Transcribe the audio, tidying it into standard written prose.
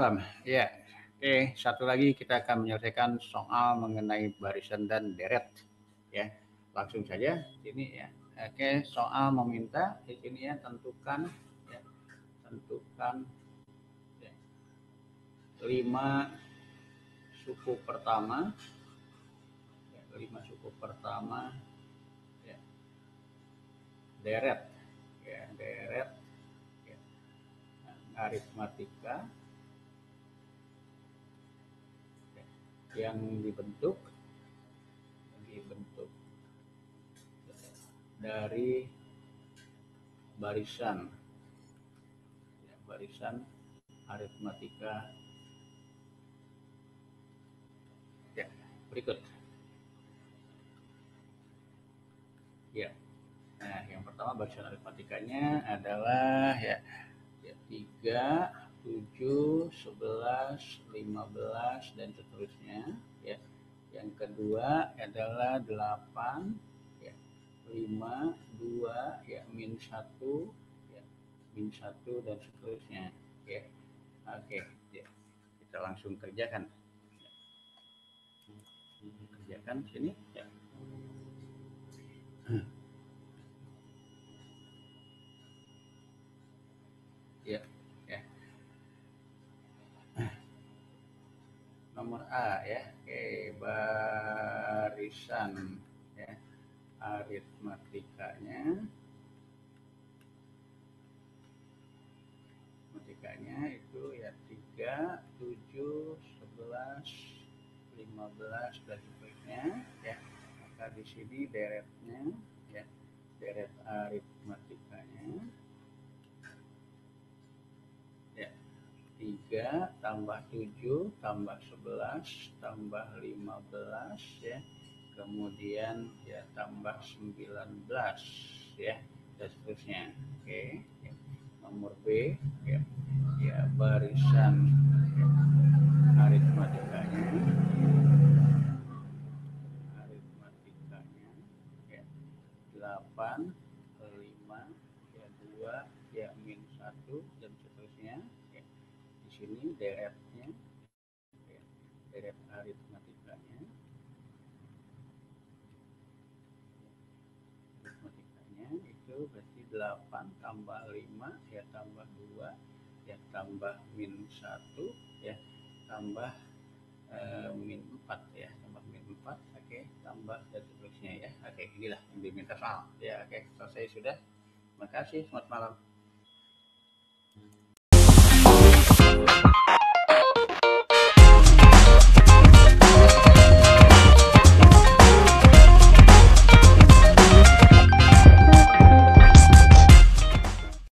malam. Ya, oke. Satu lagi kita akan menyelesaikan soal mengenai barisan dan deret. Ya, langsung saja. Sini ya. Oke, soal meminta di sini ya tentukan ya, tentukan ya, 5 suku pertama, ya, 5 suku pertama, ya, deret, ya, deret, ya, aritmatika ya, yang dibentuk dari barisan ya, barisan aritmatika ya, berikut ya. Nah, yang pertama barisan aritmatikanya adalah ya, 3, 7, 11, 15 dan seterusnya ya. Yang kedua adalah 8 ya, 5, 2 ya, min 1 ya, min 1 dan seterusnya ya. Oke, ya. Kita langsung kerjakan. Kerjakan sini ya. Ya, ya. Nomor A ya. Oke, barisan ya. Aritmatikanya itu ya 3, 7, 11, 15 dan seterusnya ya. Maka di sini deretnya ya, deret aritmatikanya ya 3 tambah 7 tambah 11 tambah 15 ya, kemudian ya tambah 19 ya dan seterusnya. Oke ya. Nomor B ya, ya barisan ya, aritmatikanya ya 8, 5 ya 2 ya min 1 dan seterusnya ya. Di sini deretnya ya, deret aritmatikanya itu berarti 8 tambah 5 ya tambah 2 ya tambah min 1 ya tambah min 4 ya, tambah min 4, oke, tambah dan seterusnya ya. Oke, inilah yang diminta soal ya. Oke, selesai sudah. Terima kasih, selamat malam.